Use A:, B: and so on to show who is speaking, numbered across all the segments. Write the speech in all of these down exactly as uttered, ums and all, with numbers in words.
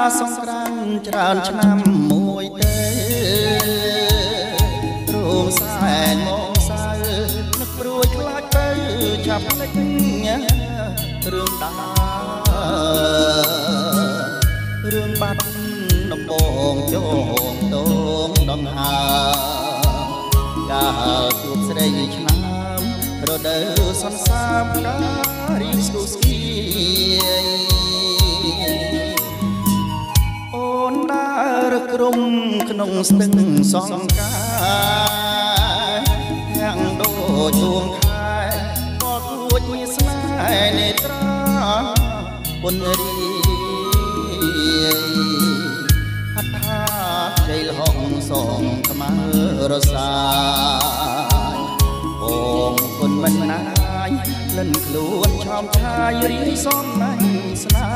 A: សង្គ្រាមច្រើនឆ្នាំមួយទេរួមសែនមកសៅនឹកព្រួយខ្លាចទៅចាប់លេចរឿងដារឿងបាត់ដំបងជងតងដងហើកាលជួបស្រីឆ្នាំរដូវសន្សាមការីស្គូស្គីអូនដើរក្រុមក្នុងស្ទឹងសង្ការទាំងដូចជួងខែក៏គួចមានស្នេហ៍នេត្រាពុនរីហត្ថាជ័យលហងសងខ្មៅរសាបងគុណមិនណាយលិនខ្លួនឆោមឆាយរីសំណាញ់ស្នា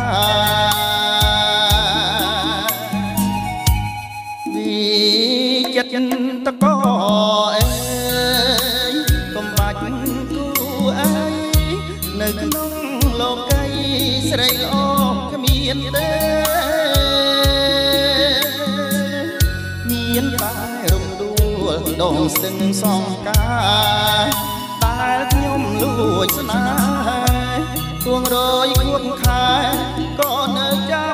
A: វិចិត្តតកអេកុំបាច់គូអីនៅក្នុងលោកីស្រីល្អគ្មានទេមានតែរំដួលដងស្ទឹងសងការតែខ្ញុំលួចស្នេហ៍ទួងរយខួបខែក៏នៅចាំ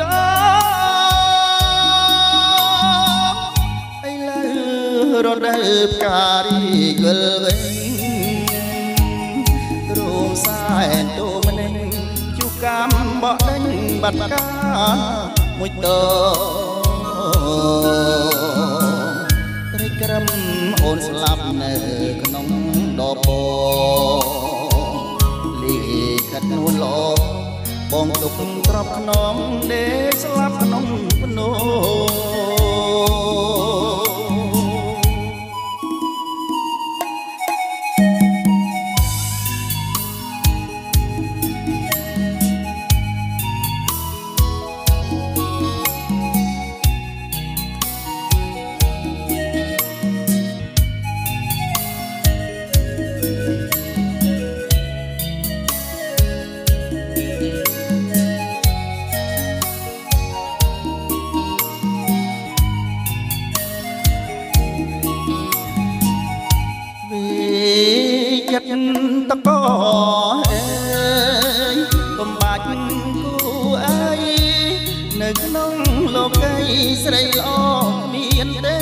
A: ចឥឡូវរដូវផ្ការីកវិលវិញរួមសែនទូម្នេញជួកម្មបកដេញបាត់កាមួយតត្រីក្រឹមអូនស្លាប់នៅក្នុងដបលីខិតនួនល្អបងទុកទ្របខ្នងដេកស្លាប់ក្នុងភ្នោចិត្តតកអេកុំបាច់គូអីនៅក្នុងលោកីស្រីល្អមានទេ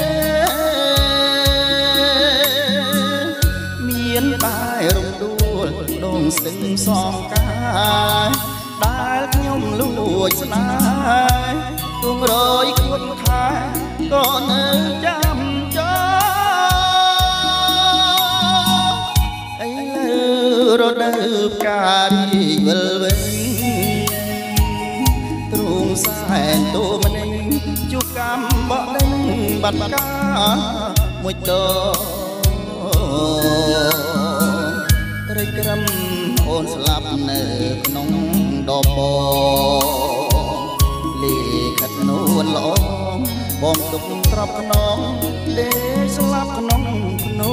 A: មានតែរំដួលដងស្ទឹងសងការដែលខ្ញុំលួចស្នេហ៍ទួងរយខួបខែក៏នៅចាំរដូវផ្ការីកវិលវិញទ្រូងសែនទូម្នេញជួកម្មបកដេញបាត់កាមួយតត្រីក្រឹមអូនស្លាប់នៅក្នុងដបលីខិតនួនល្អបងទុកទ្របខ្នងដេកស្លាប់ក្នុងភ្នោ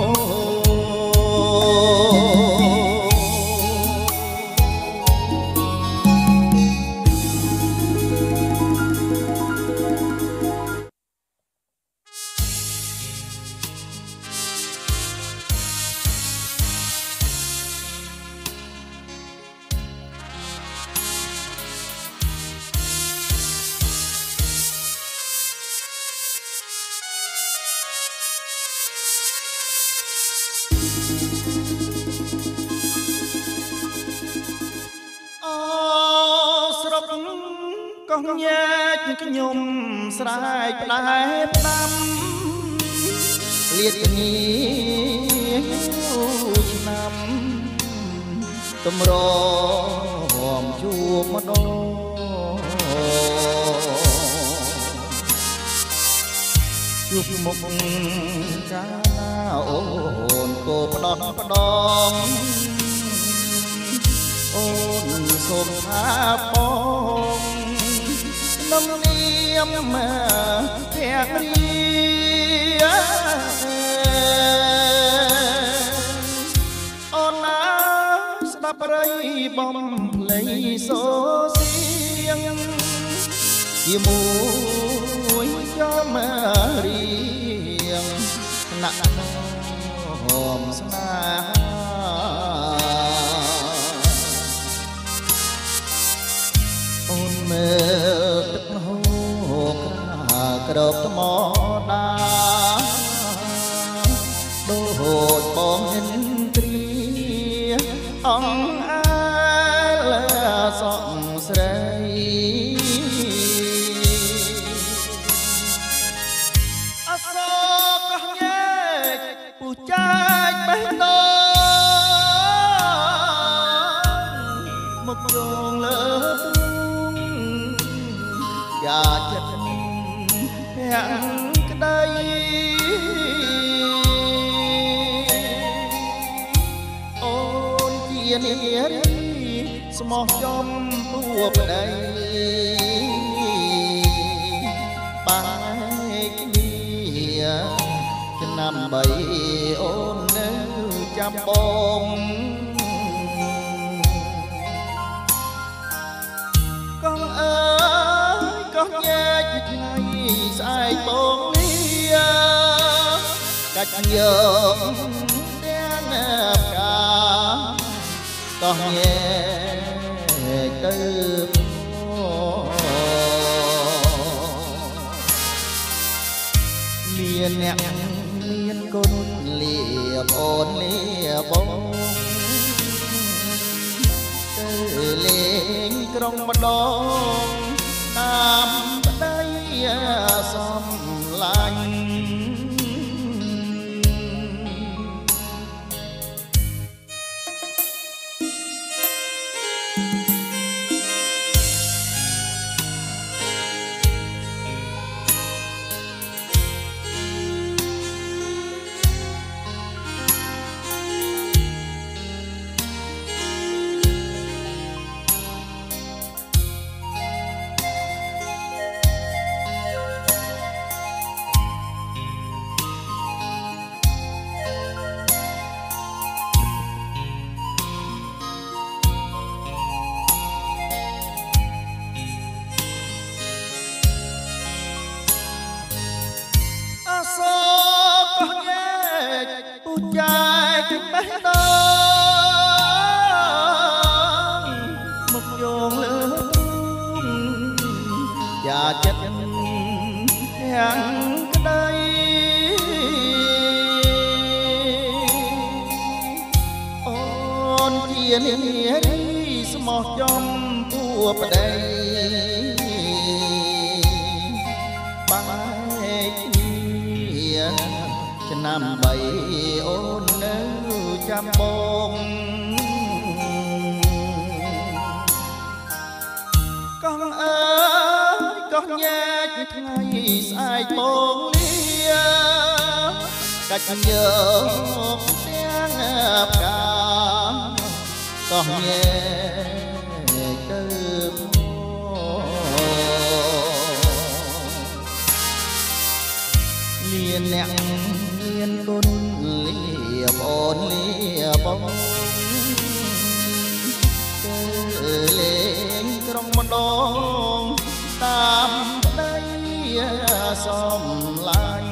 A: កោះញែកខ្ញុំស្រែកផ្ដែផ្ដាំលៀតគ្នាឆ្នាំតម្រមជួបម្ដងជួបមុខកាលណាអូនក៏ផ្ដោតផ្ដងអូនសូមថាបងក្នុងនាមភក្រីអូនណាស្ដាប់ប្រិយបំភ្លៃសូសៀងជាមួយចំរៀងណាក់ហមស្នេហាអូនមើលទឹកហូរក្រាក្រោបថ្មដាដូចបងហិនព្រាអង្អែលសក់ស្រីអសកោះញែកពុះចាច់បេះដូងមកយងលើទ្រូងយ៉ាចិត្តភាំងក្ដីនារីស្មោះចំពួប្តីបែកគ្នាឆ្នាំបីអូននៅចាំបងកងអើយកោះញែកថ្ងៃស្អែកបងលាកាច់យកទាំងផ្កាកោះញែកទៅមានអ្នកមានគុណលាអូនលាបងទៅលេងក្រុងម្ដងតាមប្តីសំឡាញ់ចាច់បេះដូងមកយងលើយ៉ាចិត្តយ៉ាងក្ដីអូនជានារីស្មោះចំពួប្តីបែកគ្នាឆ្នាំបីអូននៅចាំបងកោះអើយកោះញែកថ្ងៃស្អែកបងលាកាច់យកទាំងផ្កាកោះញែកទៅមានអ្នកមានគុណលាអូនលាបងទៅលេងក្រុងម្ដងតាមប្តីសំឡាញ់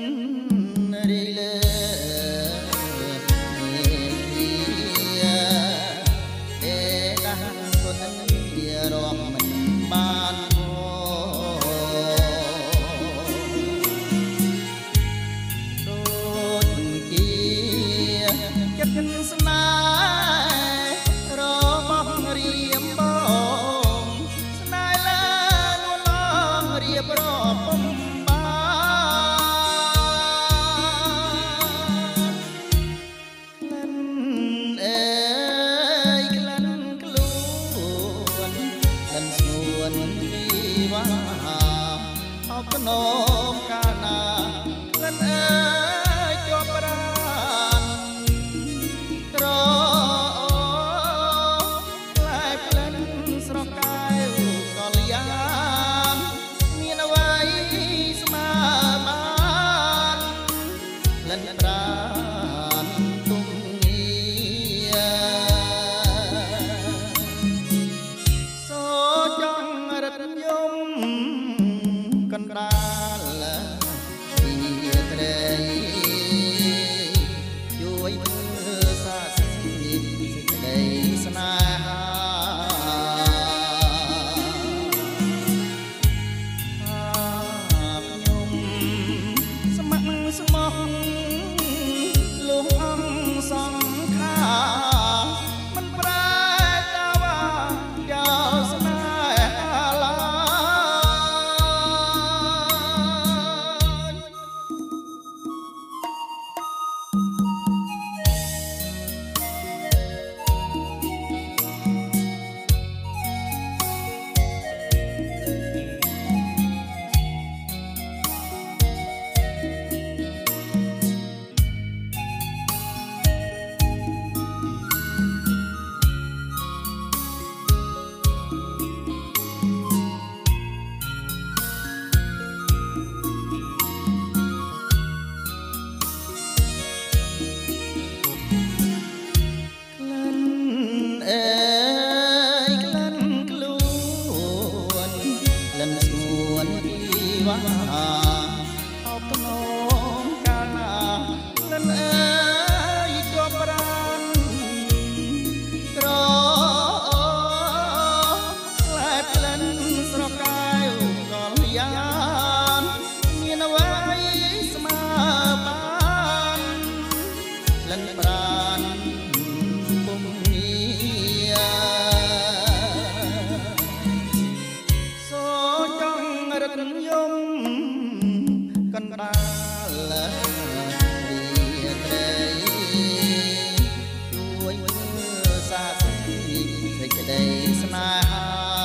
A: រីលើទេដាស់គុណវារំមិនបានដូចជាចិត្តស្នេហ៍របស់រៀមបងស្នេហ៍ឡានួនឡងរៀបរាប់បំកណោមកាលណាក្លិនអើយជាប់ប្រាណត្រក្លែកក្លិនស្រកែវកលយានមានអ្វីស្មើបានក្លិនប្រាណទុំងារសូចង់រត់យំកណ្ដាលពីត្រេជួយធ្វើសាស្ត្រសេចក្តីស្នេហាខ្ញុំស្ម័គ្រស្មោះលោកអង្គសង្ខាមិនប្រែតាវាយកស្នេហាឡាអបណោមកាលណាក្លិនអើយជាប់ប្រាណក្រក្លែកក្លិនស្រកែវកលយានមានអ្វីស្មើបានក្លិនប្រាណពុំងារសូចង់រត់យំកណ្ដាលរីត្រេជួយធ្វើសាស្ត្រសេចក្តីស្នេហា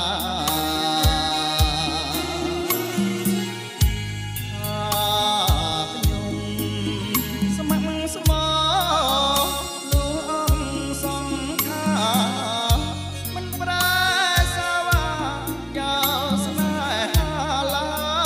A: ខ្ញុំស្ម័គ្រស្មោះលោកអង្គសង្ខាមិនប្រែសាវាយកស្នេហាឡា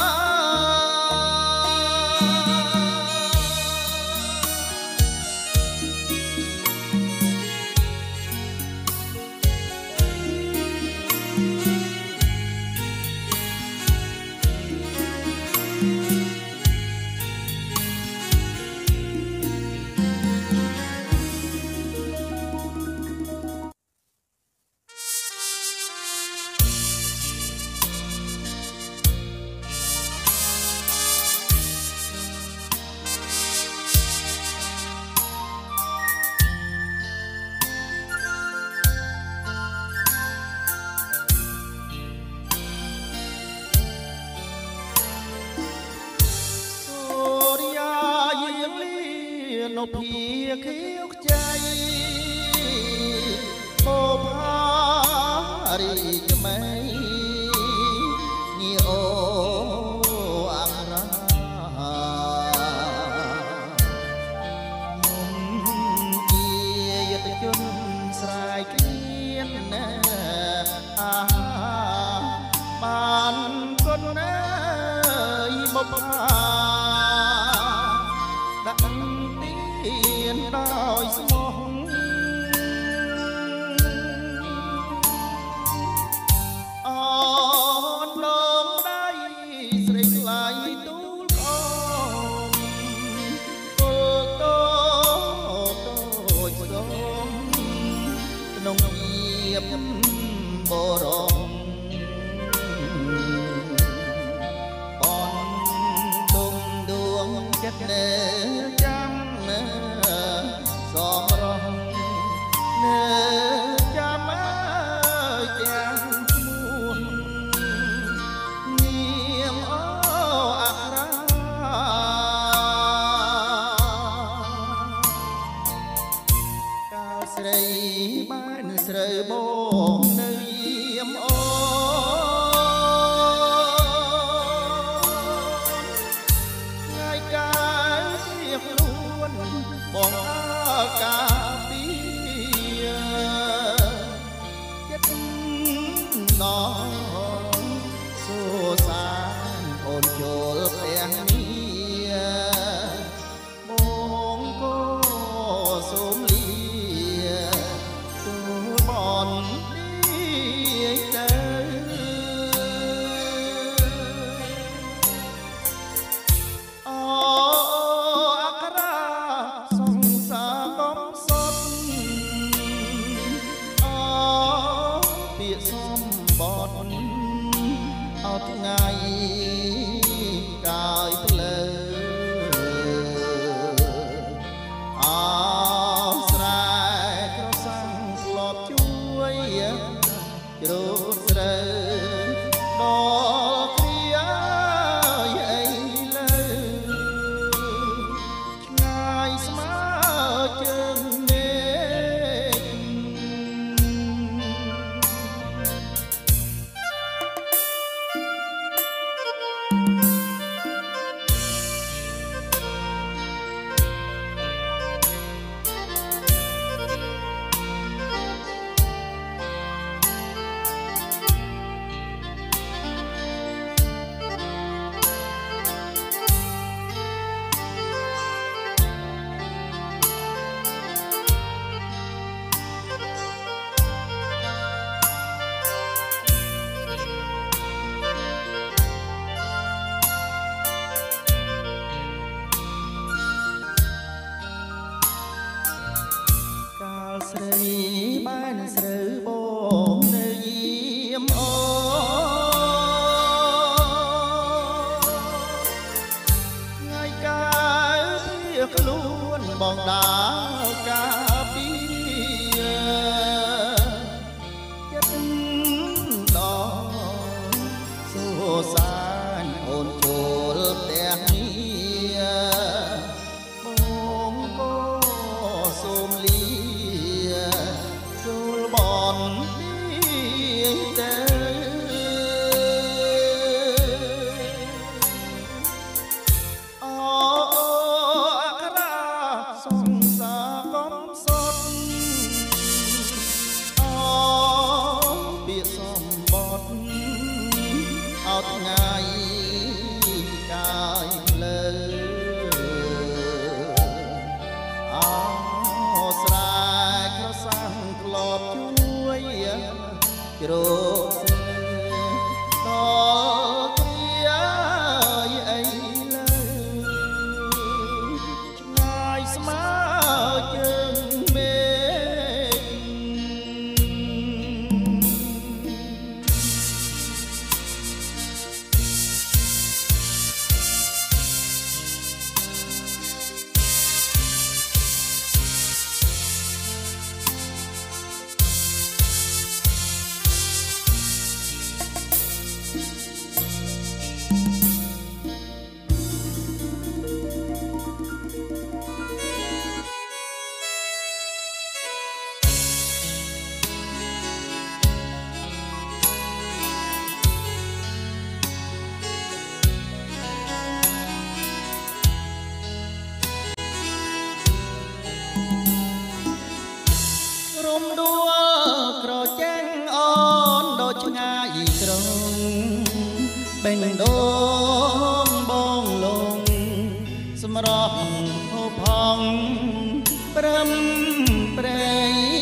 A: នភាខៀវខ្ចីបបហារីក្មៃញីអូអង្រាខ្ញុំជាយុទ្ធជនស្រែកគ្មានណាអាបានគុណណាយបបហាដាក់ដោយស្មោះអចាំសំរងនៅចាំអើយទាំងឈ្មោះនាមអូអក្រាកាលស្រីបានស្រូវបងនៅយាមអូថ្ងៃកាលជាខ្លួនបងអើកាពីចិត្តណងសួសានអូនចូលផ្ទះនេះបងក៏សូមលីចូលបននេះទៅអូអក្រាសង្សារកំសត់អូពាក្យសំបត់អត់ថ្ងៃកាយភ្លើអោស្រែក្រសាំងធ្លាប់ជួយជ្រោតស្រូវដល់គ្រាអីលើឆ្ងាយស្មើជើងមេស្រីបានស្រូវបងនៅយាមអូថ្ងៃកាលជាខ្លួនបងដើរកាពីចិត្តដងសួសានអូនចូលផ្ទះនេះបងក៏សូមលីចូលបននេះទៅអូអក្រាសង្សារកំសត់អូពាក្យសំបត់អត់ថ្ងៃកាយភ្លើអូស្រែក្រសាំងធ្លាប់ជួយជ្រោកស្នេហ៍ដល់គ្រាអីលើឆ្ងាយស្មើជើងមេរំដួលក្រចេញអូនដូចឆ្ងាយក្រុងបេងដូងបងលងសម្រស់ហូបហងព្រឹមព្រៃ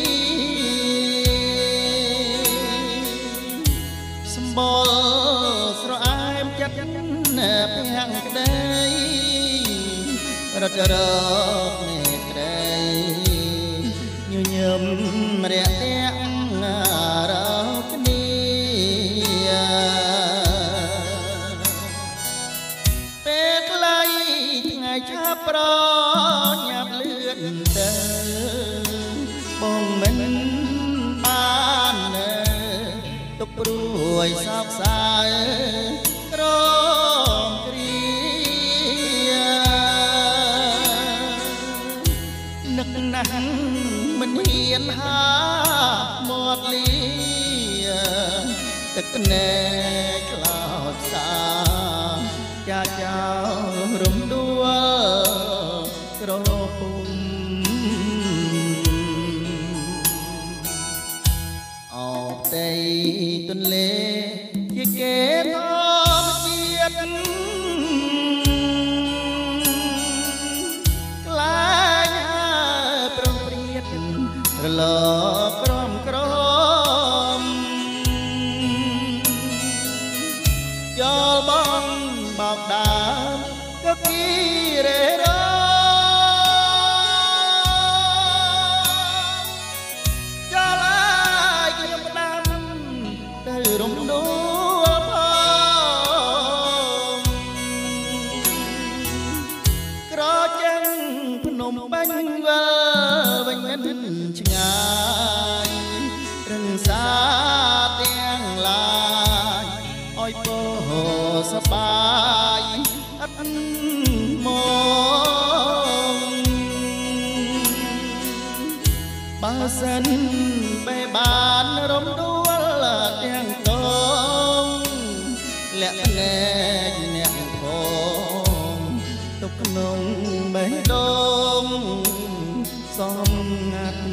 A: សម្បល់ស្រអែមចិត្តភាំងក្ដីរត់រកមេត្រី ញឹមរាក់រាក់រកគ្នាពេលខ្លីថ្ងៃឆាប់ប្រញ៉ាំលឿនទៅបងមិនបានទុកព្រួយសោកសៅក្រំគ្រានឹកណាស់មិនហ៊ានហាមាត់លីទឹកណែក្លោចសាចាចោរំដួលក្រពុំអោបតីទន្លេជាគេធម្មជាតិក្លាយប្រងព្រាតរលកក្រំក្រំចូលបងបោកដើមក៏គីរេរចូលហើយខ្ញុំផ្ដាំទៅរំដួលផងក្រចឹងភ្នំពេញវិលវិញមិនឆ្ងាយរឹងសាទាំងឡាយអោយពោសបាយអត់មកបើសិនបែបានរំដួលទាំងកងលាក់ណែកអ្នកផងទុកក្នុងបេះដូងសំងាត់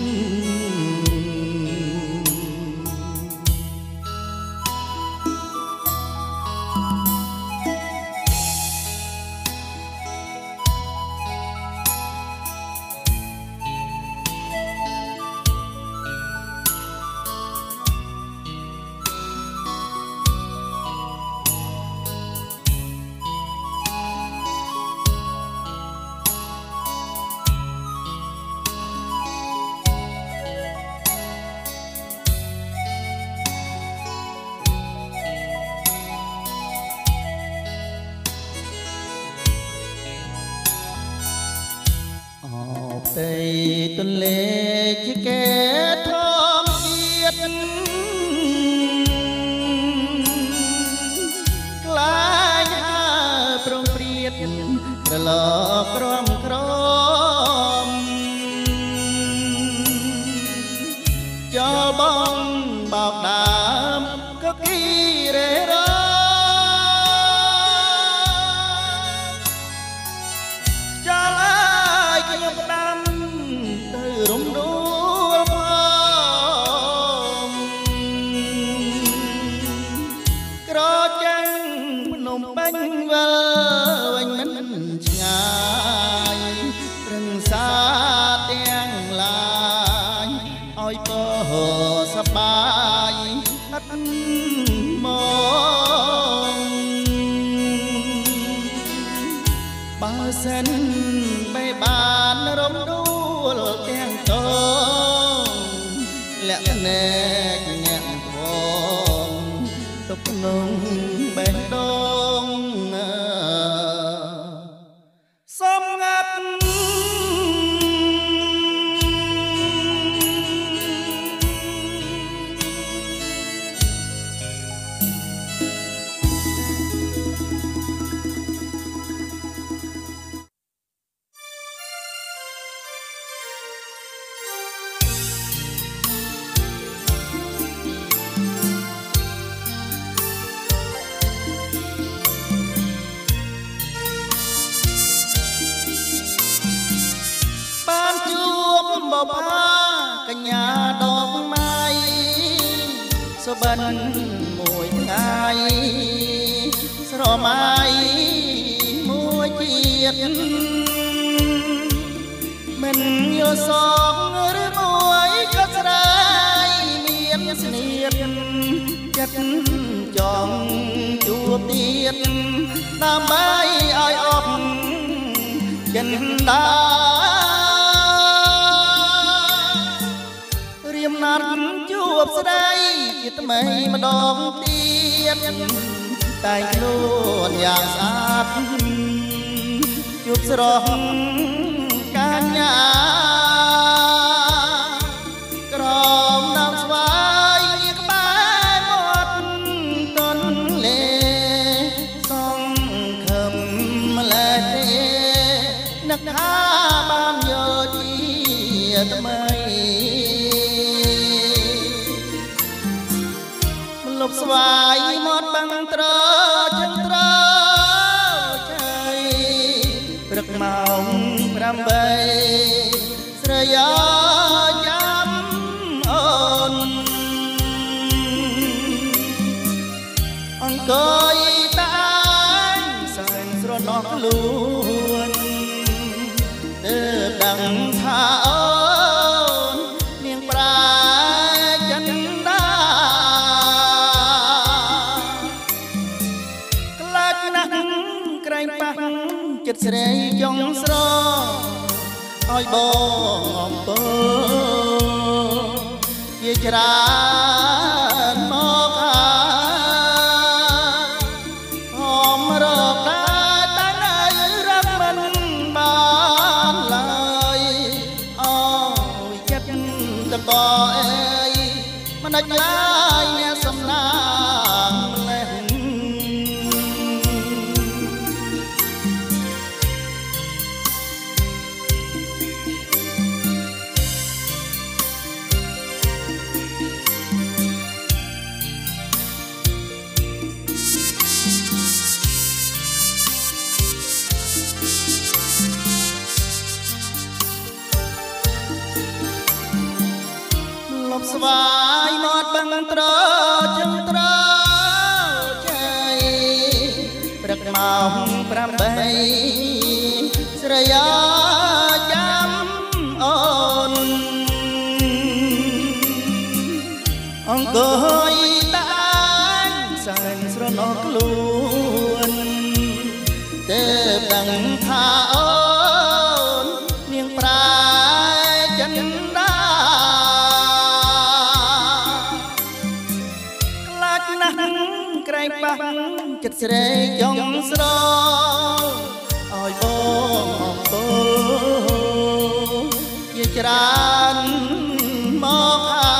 A: តីទន្លេជាគេធម្មជាតិក្លាយហើប្រងព្រាតរលកក្រំក្រំចូលបងបោកដើមក៏គីរេររំដួលផងក្រចឹងភ្នំពេញវិលវិញមិនឆ្ងាយរឹងសាទាំងឡាយអោយពោសបាយអត់មកបើសិនបែបានរំដួលទាំងតងលាក់ណែកអ្នកផងទុកក្នុងបេះដូងសំងាត់បបកញ្ញាដងម៉ៃសុបិនមួយថ្ងៃស្រមៃមួយជាតិមិនយល់សងឬមួយក៏ស្រីមានស្នៀតចិត្តចង់ជួបទៀតដើម្បីឲ្យអបចិនដាណាត់ជួបស្ដីជាថ្មីម្ដងទៀតតែខ្លួនយ៉ាងស្អាតជួបស្រស់កាញ្ញាក្រមដល់ស្វាយក្បែរមាត់ទន្លេសងខឹមម្លេះទេនឹកថាបានយកជាថ្មីលុបស្វាយមាត់បាំងត្រជើងត្រចៃព្រឹកម៉ោងប្រាំបីស្រយាចាំអូនអង្គុយតាំងសែនស្រណោះខ្លួនទើបដឹងថាអូននាងប្រាចិនដាខ្លាចណាស់ក្រែងប៉ះចិត្តស្រីចង់ស្រឲ្យបងអំពើជាច្រើនមកខាហមរកដែរតែនៅរកមិនបានឡើយអូយចិត្តតកអើយមិនដាច់ឡើយអ្នកសំណាងម្លេះស្វាយមាត់បាំងត្រជើងត្រចៃព្រឹកម៉ោងប្រាំបីស្រយាចាំអូនអង្គុយតាំងសែនស្រណោះខ្លួនទើបដឹងថាអូននាងប្រាចិនដាក្រែងប៉ះចិត្តស្រីចង់ស្រឲ្យបងអំពើជាច្រើនមកខា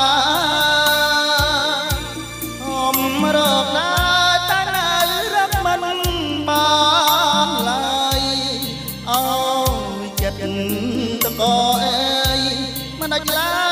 A: ហមរកដែរតែនៅរកមិនបានឡើយអូយចិត្តតកអើយមិនដាច់ឡើយ